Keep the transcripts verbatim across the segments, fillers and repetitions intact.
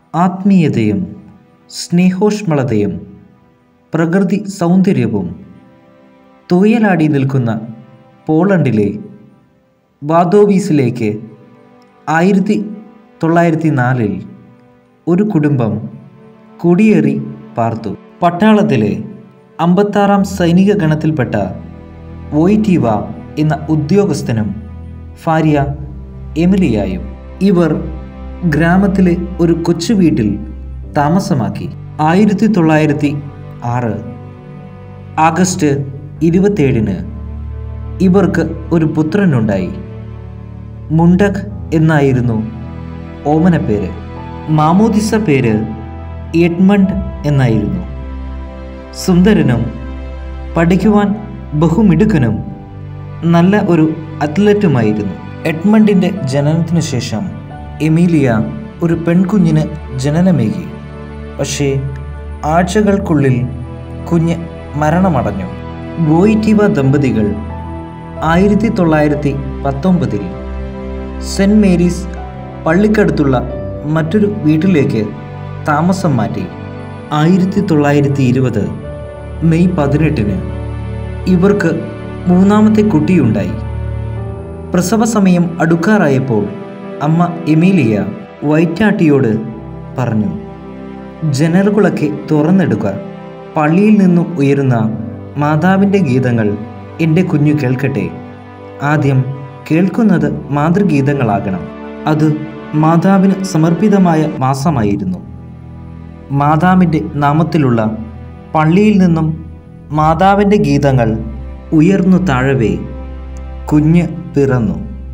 ആത്മീയതയും സ്നേഹോഷ്മളതയും പ്രകൃതി സൗന്ദര്യവും തുയലാടി നിൽക്കുന്ന പോളണ്ടിലെ വാദോവീസിലേക്ക് ആയിരത്തി തൊള്ളായിരത്തി നാലിൽ ഒരു കുടുംബം കുടിയേറി പാർത്തു. പട്ടാളത്തിലെ അമ്പത്താറാം സൈനിക ഗണത്തിൽപ്പെട്ട വോയ്റ്റീവ എന്ന ഉദ്യോഗസ്ഥനും ഭാര്യ എമിലിയായും ഇവർ ഗ്രാമത്തിലെ ഒരു കൊച്ചു വീട്ടിൽ താമസമാക്കി. ആയിരത്തി തൊള്ളായിരത്തി ആറ് ആഗസ്റ്റ് ഇരുപത്തേഴിന് ഇവർക്ക് ഒരു പുത്രനുണ്ടായി. മുണ്ടക് എന്നായിരുന്നു ഓമനപ്പേര്. മാമോദിസ പേര് എഡ്മണ്ട് എന്നായിരുന്നു. സുന്ദരനും പഠിക്കുവാൻ ബഹുമിടുക്കനും നല്ല ഒരു അത്ലറ്റുമായിരുന്നു. എഡ്മണ്ടിൻ്റെ ജനനത്തിനു ശേഷം എമീലിയ ഒരു പെൺകുഞ്ഞിന് ജനനമേകി. പക്ഷേ ആഴ്ചകൾക്കുള്ളിൽ കുഞ്ഞ് മരണമടഞ്ഞു. വോയ്റ്റീവ ദമ്പതികൾ ആയിരത്തി തൊള്ളായിരത്തി പത്തൊമ്പതിൽ സെൻറ് മേരീസ് പള്ളിക്കടുത്തുള്ള മറ്റൊരു വീട്ടിലേക്ക് താമസം മാറ്റി. ആയിരത്തി തൊള്ളായിരത്തി ഇരുപത് മെയ് പതിനെട്ടിന് ഇവർക്ക് മൂന്നാമത്തെ കുട്ടിയുണ്ടായി. പ്രസവ സമയം അടുക്കാറായപ്പോൾ അമ്മ എമീലിയ വൈറ്റാട്ടിയോട് പറഞ്ഞു, ജനലുകളൊക്കെ തുറന്നെടുക്കുക, പള്ളിയിൽ നിന്നും ഉയരുന്ന മാതാവിൻ്റെ ഗീതങ്ങൾ എൻ്റെ കുഞ്ഞു കേൾക്കട്ടെ. ആദ്യം കേൾക്കുന്നത് മാതൃഗീതങ്ങളാകണം. അത് മാതാവിന് സമർപ്പിതമായ മാസമായിരുന്നു. മാതാവിൻ്റെ നാമത്തിലുള്ള പള്ളിയിൽ നിന്നും മാതാവിൻ്റെ ഗീതങ്ങൾ ഉയർന്നു താഴവേ കുഞ്ഞ് പിറന്നു.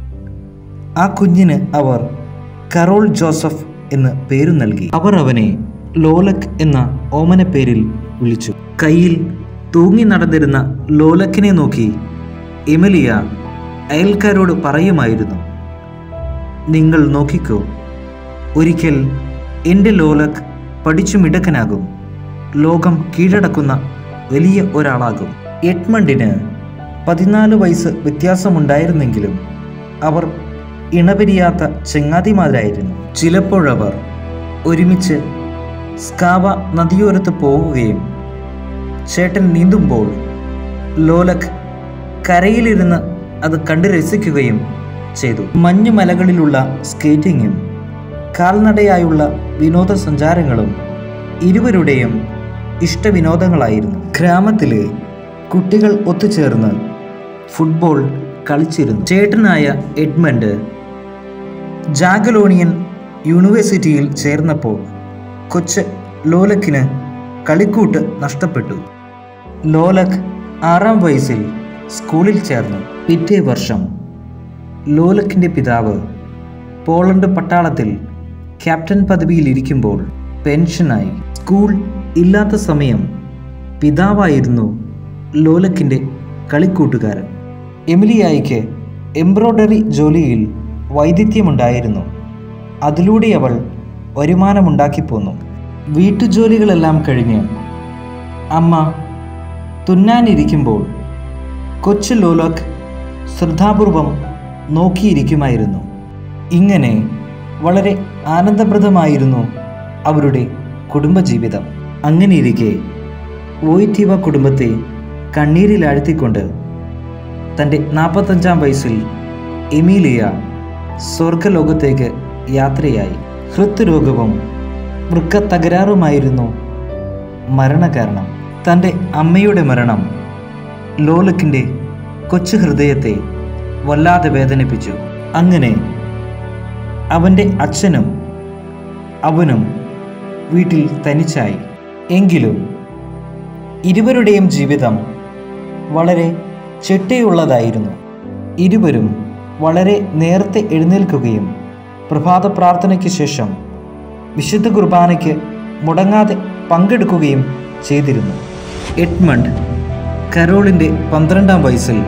ആ കുഞ്ഞിന് അവർ കരോൾ ജോസഫ് എന്ന് പേരു നൽകി. അവർ അവനെ ലോലക് എന്ന ഓമന പേരിൽ വിളിച്ചു. കയ്യിൽ തൂങ്ങി നടന്നിരുന്ന ലോലക്കിനെ നോക്കി എമിലിയ അയൽക്കാരോട് പറയുമായിരുന്നു, നിങ്ങൾ നോക്കിക്കോ, ഒരിക്കൽ എൻ്റെ ലോലക് പഠിച്ചു മിടുക്കനാകും, ലോകം കീഴടക്കുന്ന വലിയ ഒരാളാകും. എഡ്മണ്ടിന് പതിനാല് വയസ്സ് വ്യത്യാസമുണ്ടായിരുന്നെങ്കിലും അവർ ഇണപിരിയാത്ത ചങ്ങാതിമാരായിരുന്നു. ചിലപ്പോഴവർ ഒരുമിച്ച് സ്കാവ നദിയോരത്ത് പോവുകയും ചേട്ടൻ നീന്തുമ്പോൾ ലോലക് കരയിലിരുന്ന് അത് കണ്ടു രസിക്കുകയും ചെയ്തു. മഞ്ഞുമലകളിലുള്ള സ്കേറ്റിങ്ങും കാൽനടയായുള്ള വിനോദസഞ്ചാരങ്ങളും ഇരുവരുടെയും ഇഷ്ടവിനോദങ്ങളായിരുന്നു. ഗ്രാമത്തിലെ കുട്ടികൾ ഒത്തുചേർന്ന് ഫുട്ബോൾ കളിച്ചിരുന്നു. ചേട്ടനായ എഡ്മണ്ട് ജാഗലോണിയൻ യൂണിവേഴ്സിറ്റിയിൽ ചേർന്നപ്പോൾ കൊച്ച് ലോലക്കിന് കളിക്കൂട്ട് നഷ്ടപ്പെട്ടു. ലോലക് ആറാം വയസ്സിൽ സ്കൂളിൽ ചേർന്നു. പിറ്റേ വർഷം ലോലക്കിൻ്റെ പിതാവ് പോളണ്ട് പട്ടാളത്തിൽ ക്യാപ്റ്റൻ പദവിയിലിരിക്കുമ്പോൾ പെൻഷനായി. സ്കൂൾ ഇല്ലാത്ത സമയം പിതാവായിരുന്നു ലോലക്കിൻ്റെ കളിക്കൂട്ടുകാരൻ. എമിലിയായിക്ക് എംബ്രോയ്ഡറി ജോലിയിൽ വൈദഗ്ധ്യമുണ്ടായിരുന്നു. അതിലൂടെ അവൾ വരുമാനമുണ്ടാക്കിപ്പോന്നു. വീട്ടുജോലികളെല്ലാം കഴിഞ്ഞ് അമ്മ തുന്നാനിരിക്കുമ്പോൾ കൊച്ചു ലോലക് ശ്രദ്ധാപൂർവം നോക്കിയിരിക്കുമായിരുന്നു. ഇങ്ങനെ വളരെ ആനന്ദപ്രദമായിരുന്നു അവരുടെ കുടുംബജീവിതം. അങ്ങനെയിരിക്കെ വോയ്റ്റീവ കുടുംബത്തെ കണ്ണീരിലാഴ്ത്തിക്കൊണ്ട് തൻ്റെ നാൽപ്പത്തഞ്ചാം വയസ്സിൽ എമീലിയ സ്വർഗലോകത്തേക്ക് യാത്രയായി. ഹൃദ്രോഗവും വൃക്ക തകരാറുമായിരുന്നു മരണകാരണം. തൻ്റെ അമ്മയുടെ മരണം ലോലക്കിൻ്റെ കൊച്ചു ഹൃദയത്തെ വല്ലാതെ വേദനിപ്പിച്ചു. അങ്ങനെ അവൻ്റെ അച്ഛനും അവനും വീട്ടിൽ തനിച്ചായി. എങ്കിലും ഇരുവരുടെയും ജീവിതം വളരെ ചിട്ടയുള്ളതായിരുന്നു. ഇരുവരും വളരെ നേരത്തെ എഴുന്നേൽക്കുകയും പ്രഭാത പ്രാർത്ഥനയ്ക്ക് ശേഷം വിശുദ്ധ കുർബാനയ്ക്ക് മുടങ്ങാതെ പങ്കെടുക്കുകയും ചെയ്തിരുന്നു. എഡ്മണ്ട് കരോളിൻ്റെ പന്ത്രണ്ടാം വയസ്സിൽ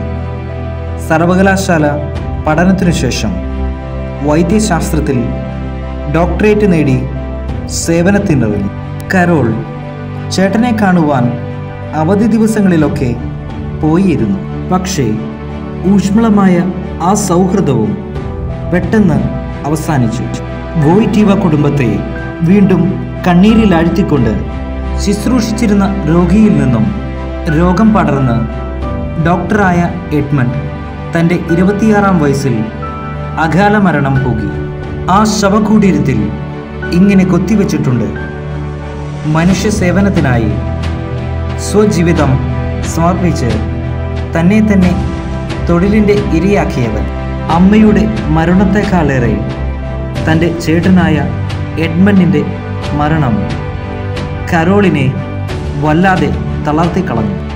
സർവകലാശാല പഠനത്തിനു ശേഷം വൈദ്യശാസ്ത്രത്തിൽ ഡോക്ടറേറ്റ് നേടി സേവനത്തിനിറങ്ങി. കരോൾ ചേട്ടനെ കാണുവാൻ അവധി ദിവസങ്ങളിലൊക്കെ പോയിരുന്നു. പക്ഷേ ഊഷ്മളമായ ആ സൗഹൃദവും പെട്ടെന്ന് അവസാനിച്ചു. വോയ്റ്റീവ കുടുംബത്തെ വീണ്ടും കണ്ണീരിൽ ആഴ്ത്തിക്കൊണ്ട് ശുശ്രൂഷിച്ചിരുന്ന രോഗിയിൽ നിന്നും രോഗം പടർന്ന് ഡോക്ടറായ എഡ്മണ്ട് തൻ്റെ ഇരുപത്തിയാറാം വയസ്സിൽ അകാല മരണം പോകി. ആ ശവകൂടീരത്തിൽ ഇങ്ങനെ കൊത്തിവെച്ചിട്ടുണ്ട്: മനുഷ്യ സേവനത്തിനായി സ്വജീവിതം സമർപ്പിച്ച് തന്നെ തന്നെ തൊഴിലിൻ്റെ ഇരയാക്കിയവൻ. അമ്മയുടെ മരണത്തെക്കാളേറെ തൻ്റെ ചേട്ടനായ എഡ്മണ്ടിൻ്റെ മരണം കരോളിനെ വല്ലാതെ തളർത്തിക്കളഞ്ഞു.